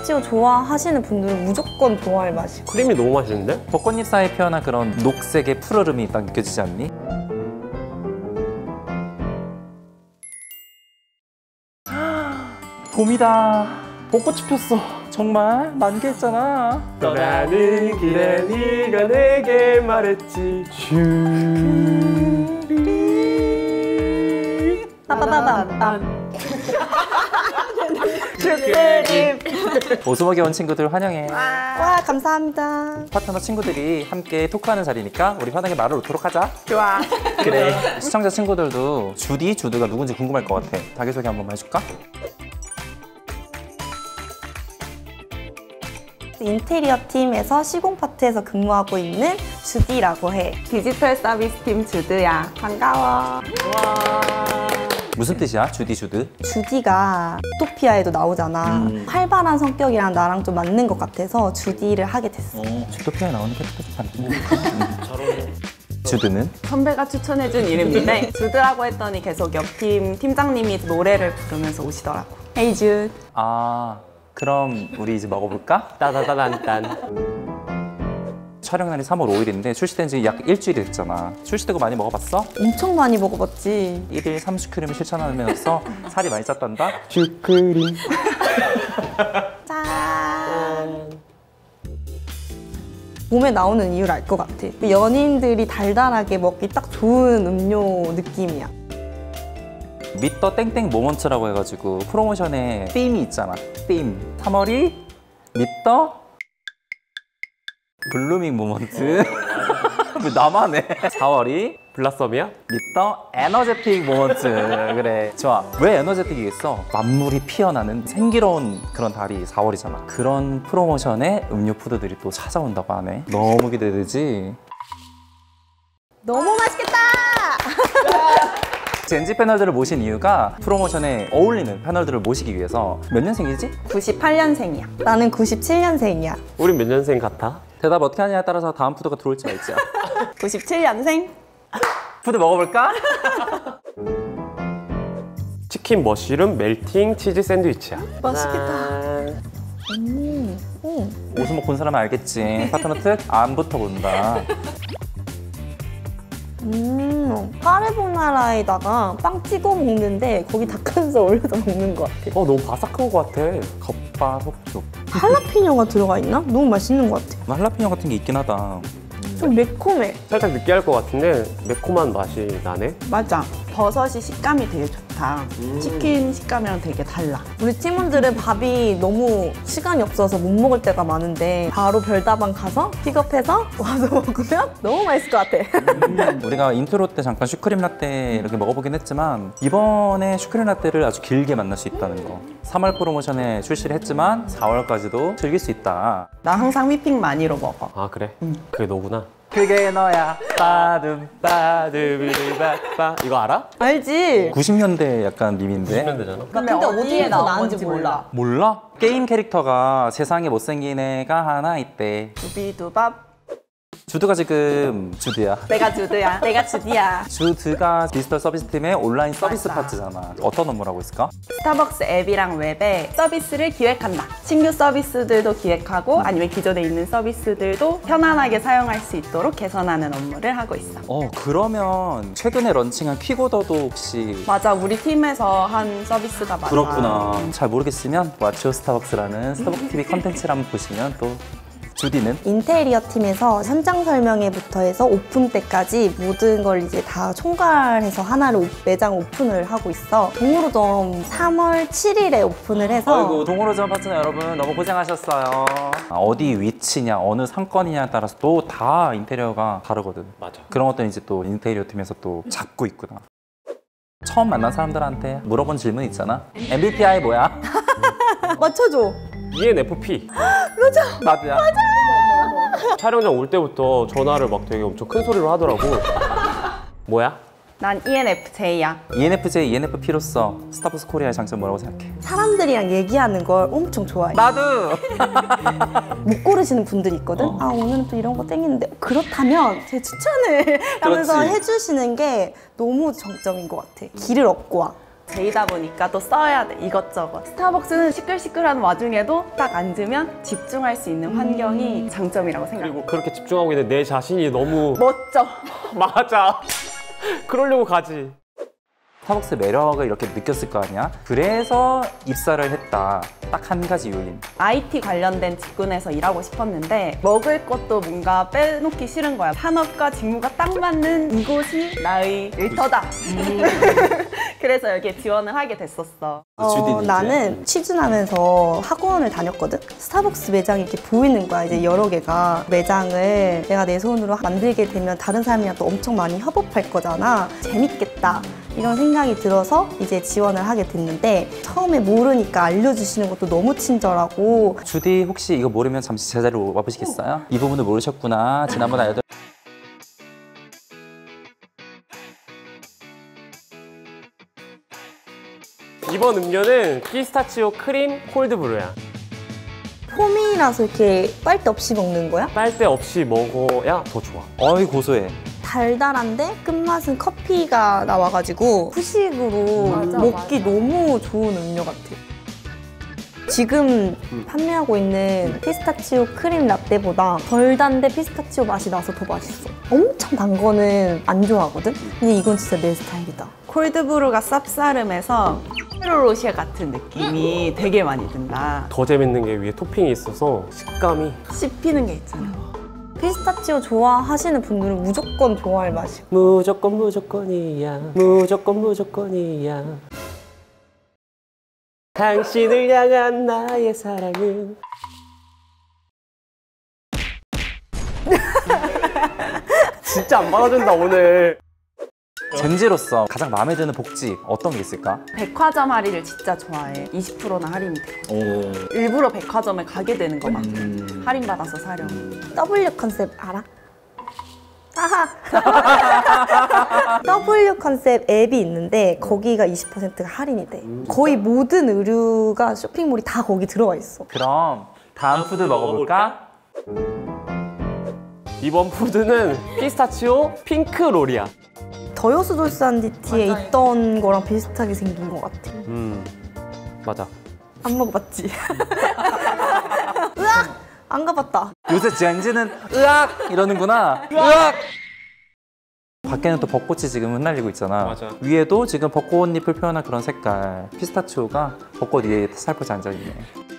피스타치오 좋아하시는 분들은 무조건 좋아할 맛이고. 크림이 너무 맛있는데? 벚꽃잎 사이에 피어난 그런 녹색의 푸르름이 딱 느껴지지 않니? 봄이다. 벚꽃이 폈어. 정말 만개했잖아. 떠나는 길에 네가 내게 말했지. 빠바바밤밤. 오수목에 온 친구들 환영해. 와, 감사합니다. 파트너 친구들이 함께 토크하는 자리니까 우리 편하게 말을 놓도록 하자. 좋아. 그래. 시청자 친구들도 주드가 누군지 궁금할 것 같아. 자기소개 한 번만 해줄까? 인테리어 팀에서 시공 파트에서 근무하고 있는 주디라고 해. 디지털 서비스 팀 주드야. 반가워. 무슨 뜻이야? 주드? 주디가 유토피아에도 나오잖아. 활발한 성격이랑 나랑 좀 맞는 것 같아서 주디를 하게 됐어. 주토피아에 나오는 캐릭터도 잘 주드는? 선배가 추천해준 이름인데 주드라고 했더니 계속 옆팀 팀장님이 노래를 부르면서 오시더라고. Hey Jude. 아, 그럼 우리 이제 먹어볼까? 따다다단딴. 촬영 날이 3월 5일인데 출시된 지 약 일주일이 됐잖아. 출시되고 많이 먹어봤어? 엄청 많이 먹어봤지. 1일 30kg을 실천하면서 살이 많이 쪘단다? 슈크림. 짠. 몸에 나오는 이유를 알 것 같아. 연인들이 달달하게 먹기 딱 좋은 음료 느낌이야. 미더 땡땡 모먼트라고 해가지고 프로모션에 빔이 있잖아. 빔. 3월이 미더 블루밍 모먼트. 왜 나만 해? 4월이 블라썸이야? 미더 에너제틱 모먼트. 그래, 좋아. 왜 에너제틱이겠어? 만물이 피어나는 생기로운 그런 달이 4월이잖아. 그런 프로모션에 음료 푸드들이 또 찾아온다고 하네. 너무 기대되지? 너무 맛있겠다! 젠지 패널들을 모신 이유가 프로모션에 어울리는 패널들을 모시기 위해서. 몇 년생이지? 98년생이야. 나는 97년생이야. 우린 몇 년생 같아? 대답 어떻게 하냐에 따라서 다음 푸드가 들어올지 말지. 97년생? 푸드 먹어볼까? 치킨 머쉬룸 멜팅 치즈 샌드위치야. 맛있겠다. 오수목 본 사람은 알겠지. 파트너 특 안부터 본다. 까르보나라에다가 빵 찍어 먹는데 거기 닭가슴살 올려서 먹는 것 같아. 너무 바삭한 것 같아. 겉바속촉. 할라피뇨가 들어가 있나? 너무 맛있는 것 같아. 할라피뇨 같은 게 있긴 하다. 좀 매콤해. 살짝 느끼할 것 같은데 매콤한 맛이 나네. 맞아. 버섯이 식감이 되게 좋다. 치킨 식감이랑 되게 달라. 우리 팀원들은 밥이 너무 시간이 없어서 못 먹을 때가 많은데 바로 별다방 가서 픽업해서 와서 먹으면 너무 맛있을 것 같아. 우리가 인트로 때 잠깐 슈크림 라떼 이렇게 먹어보긴 했지만 이번에 슈크림 라떼를 아주 길게 만날 수 있다는 거. 3월 프로모션에 출시를 했지만 4월까지도 즐길 수 있다. 나 항상 휘핑 많이로 먹어. 아 그래? 그게 너구나. 그게 너야. 빠둠 빠두비리바빠. 이거 알아? 알지? 90년대 약간 밈인데. 90년대잖아. 근데 어디에 나왔는지 몰라. 몰라? 게임 캐릭터가 세상에 못생긴 애가 하나 있대. 두비두밥. 주드가 지금 주드야. 내가 주드야. 내가 주디야. 주드가 디지털 서비스 팀의 온라인 서비스 맞아. 파트잖아. 어떤 업무를 하고 있을까? 스타벅스 앱이랑 웹에 서비스를 기획한다. 신규 서비스들도 기획하고 아니면 기존에 있는 서비스들도 편안하게 사용할 수 있도록 개선하는 업무를 하고 있어. 그러면 최근에 런칭한 퀵오더도 혹시 맞아, 우리 팀에서 한 서비스가 많아. 그렇구나. 잘 모르겠으면 왓츠 스타벅스라는 스타벅스 TV 컨텐츠를 한번 보시면 또. 주디는? 인테리어 팀에서 현장 설명회부터 해서 오픈 때까지 모든 걸 이제 다 총괄해서 하나를 매장 오픈을 하고 있어. 동으로점 3월 7일에 오픈을 해서 아이고 동호로점 파트너 여러분 너무 고생하셨어요. 어디 위치냐 어느 상권이냐에 따라서 또 다 인테리어가 다르거든. 맞아. 그런 것들은 이제 또 인테리어 팀에서 또 잡고 있구나. 처음 만난 사람들한테 물어본 질문 있잖아. MBTI 뭐야? 맞춰줘. ENFP. 나도야. 촬영장 올 때부터 전화를 막 되게 엄청 큰 소리로 하더라고. 뭐야? 난 ENFJ야. ENFJ, ENFP로서 스타벅스 코리아의 장점 뭐라고 생각해? 사람들이랑 얘기하는 걸 엄청 좋아해. 나도! 못 고르시는 분들이 있거든? 아 오늘은 또 이런 거 땡기는데 그렇다면 제 추천을 하면서 그렇지. 해주시는 게 너무 정점인 것 같아. 길을 얻고 와. 제이다 보니까 또 써야 돼, 이것저것. 스타벅스는 시끌시끌한 와중에도 딱 앉으면 집중할 수 있는 환경이 장점이라고 생각해요. 그리고 그렇게 집중하고 있는 내 자신이 너무 멋져. 맞아. 그러려고 가지. 스타벅스 매력을 이렇게 느꼈을 거 아니야? 그래서 입사를 했다. 딱 한 가지 요인. IT 관련된 직군에서 일하고 싶었는데 먹을 것도 뭔가 빼놓기 싫은 거야. 산업과 직무가 딱 맞는 이곳이 나의 일터다. 그래서 여기에 지원을 하게 됐었어. 주디는 이제? 나는 취준하면서 학원을 다녔거든? 스타벅스 매장이 이렇게 보이는 거야, 이제 여러 개가. 매장을 내가 내 손으로 만들게 되면 다른 사람이랑 또 엄청 많이 협업할 거잖아. 재밌겠다. 이런 생각이 들어서 이제 지원을 하게 됐는데 처음에 모르니까 알려주시는 것도 너무 친절하고. 주디 혹시 이거 모르면 잠시 제자리로 와보시겠어요? 이 부분을 모르셨구나. 지난번에 알려드렸... 이번 음료는 피스타치오 크림 콜드브루야. 폼이라서 이렇게 빨대 없이 먹는 거야? 빨대 없이 먹어야 더 좋아. 어이 고소해. 달달한데 끝맛은 커피가 나와가지고 후식으로 맞아, 먹기 맞아. 너무 좋은 음료 같아. 지금 판매하고 있는 피스타치오 크림 라떼보다 덜 단데 피스타치오 맛이 나서 더 맛있어. 엄청 단 거는 안 좋아하거든? 근데 이건 진짜 내 스타일이다. 콜드브루가 쌉싸름해서 페로로쉐 같은 느낌이 되게 많이 든다. 더 재밌는 게 위에 토핑이 있어서 식감이 씹히는 게 있잖아. 피스타치오 좋아하시는 분들은 무조건 좋아할 맛이야. 무조건 무조건이야. 무조건 무조건이야. 당신을 향한 나의 사랑은 진짜 안 받아준다 오늘. 젠지로서 가장 마음에 드는 복지 어떤 게 있을까? 백화점 할인을 진짜 좋아해. 20%나 할인이 돼. 오. 일부러 백화점에 가게 되는 거 같아. 할인받아서 사려고. W 컨셉 알아? 아하! W 컨셉 앱이 있는데 거기가 20%가 할인이 돼. 거의 모든 의류가 쇼핑몰이 다 거기 들어와 있어. 그럼 다음 푸드 먹어볼까? 이번 푸드는 피스타치오 핑크 롤이야. 더요스 돌산디티에 있던 거랑 비슷하게 생긴 것 같아. 맞아. 안 먹어봤지? 으악! 안 가봤다. 요새 젠지는 으악! 이러는구나. 으악! 밖에는 또 벚꽃이 지금 흩날리고 있잖아. 맞아. 위에도 지금 벚꽃잎을 표현한 그런 색깔. 피스타치오가 벚꽃 위에 살포시 앉아있네.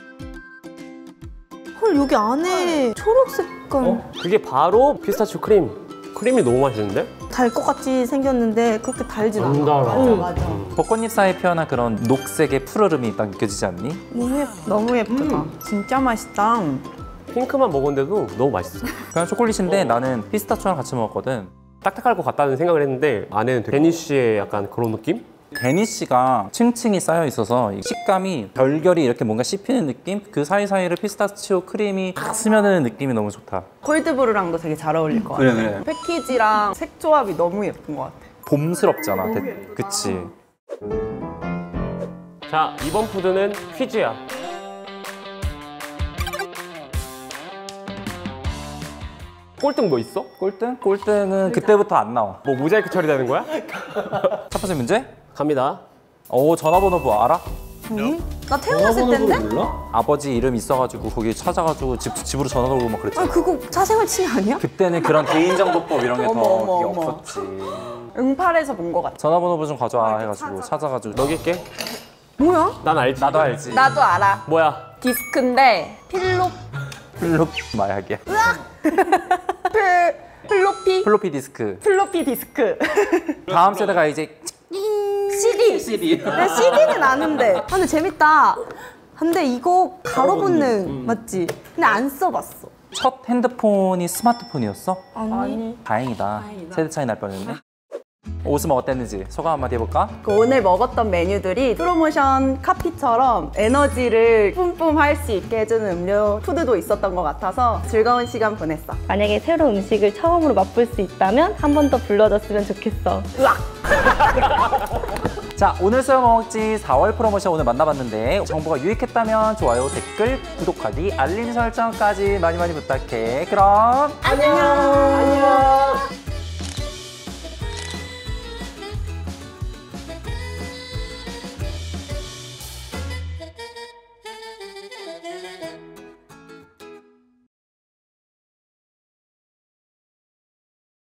헐, 여기 안에 초록 색깔. 그게 바로 피스타치오 크림. 크림이 너무 맛있는데? 달 것 같이 생겼는데 그렇게 달진 않아. 안 달아. 맞아. 벚꽃잎 사이에 표현한 그런 녹색의 푸르름이 딱 느껴지지 않니? 너무 예쁘다. 진짜 맛있다. 핑크만 먹었는데도 너무 맛있어. 그냥 초콜릿인데 나는 피스타치오랑 같이 먹었거든. 딱딱할 것 같다는 생각을 했는데 안에는 되게 데니쉬의 약간 그런 느낌? 데니쉬가 층층이 쌓여 있어서 이 식감이 결결이 이렇게 뭔가 씹히는 느낌? 그 사이사이를 피스타치오 크림이 탁 스며드는 느낌이 너무 좋다. 콜드브루랑도 되게 잘 어울릴 것 같아. 그래. 패키지랑 색 조합이 너무 예쁜 것 같아. 봄스럽잖아. 그치? 자, 이번 푸드는 퀴즈야. 꼴등 뭐 있어? 꼴등? 꼴등은 그때부터 안 나와. 뭐 모자이크 처리되는 거야? 첫 번째 문제? 갑니다. 오, 전화번호 뭐 알아? 나 태어났을 때인데? 몰라? 아버지 이름 있어가지고 거기 찾아가지고 집으로 전화 걸고 막 그랬잖아. 아, 그거 사생활 침해 아니야? 그때는 그런 개인정보법 이런 게 더 어머, 이게 어머. 없었지. 응팔에서 본 것 같아. 전화번호 좀 가져와 해가지고 찾아가지고 먹일게. 뭐야? 난 알지. 나도 알지. 나도 알아. 뭐야? 디스크인데 플롭 마약이야. 플로피 디스크. 플로피 디스크. 다음 세대가 이제 CD. 나 CD는 아는데. 아, 근데 재밌다. 근데 이거 가로 붙는 맞지? 근데 안 써봤어. 첫 핸드폰이 스마트폰이었어? 아니. 다행이다. 세대 차이 날 뻔했네. 옷은 어땠는지 소감 한마디 해볼까? 오늘 먹었던 메뉴들이 프로모션 카피처럼 에너지를 뿜뿜 할 수 있게 해주는 음료 푸드도 있었던 것 같아서 즐거운 시간 보냈어. 만약에 새로운 음식을 처음으로 맛볼 수 있다면 한 번 더 불러줬으면 좋겠어. 으악! 자, 오늘 소영먹지 4월 프로모션 오늘 만나봤는데 정보가 유익했다면 좋아요, 댓글, 구독하기, 알림 설정까지 많이 부탁해. 그럼 안녕!